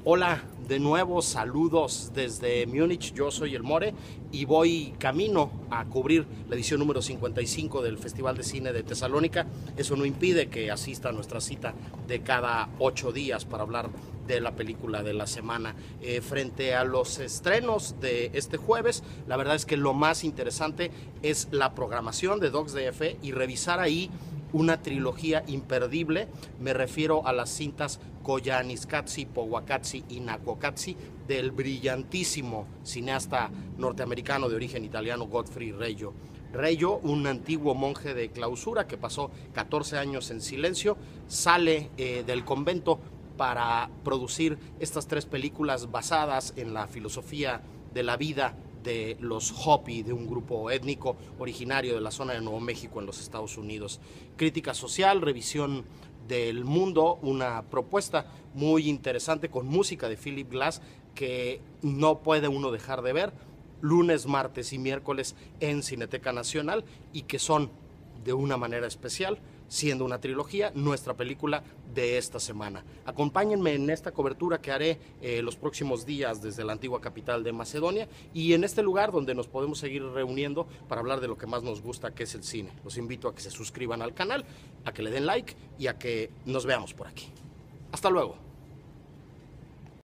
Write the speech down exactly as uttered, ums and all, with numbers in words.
Hola, de nuevo saludos desde Múnich, yo soy el More y voy camino a cubrir la edición número cincuenta y cinco del Festival de Cine de Tesalónica. Eso no impide que asista a nuestra cita de cada ocho días para hablar de la película de la semana. Eh, frente a los estrenos de este jueves, la verdad es que lo más interesante es la programación de Docs D F y revisar ahí una trilogía imperdible. Me refiero a las cintas Koyaanisqatsi, Powakatsi y Naquaquatsi del brillantísimo cineasta norteamericano de origen italiano Godfrey Reggio. Reggio, un antiguo monje de clausura que pasó catorce años en silencio, sale eh, del convento para producir estas tres películas basadas en la filosofía de la vida de los Hopi, de un grupo étnico originario de la zona de Nuevo México en los Estados Unidos. Crítica social, revisión del mundo, una propuesta muy interesante con música de Philip Glass que no puede uno dejar de ver lunes, martes y miércoles en Cineteca Nacional y que son de una manera especial, siendo una trilogía, nuestra película de esta semana. Acompáñenme en esta cobertura que haré eh, los próximos días desde la antigua capital de Macedonia y en este lugar donde nos podemos seguir reuniendo para hablar de lo que más nos gusta, que es el cine. Los invito a que se suscriban al canal, a que le den like y a que nos veamos por aquí. Hasta luego.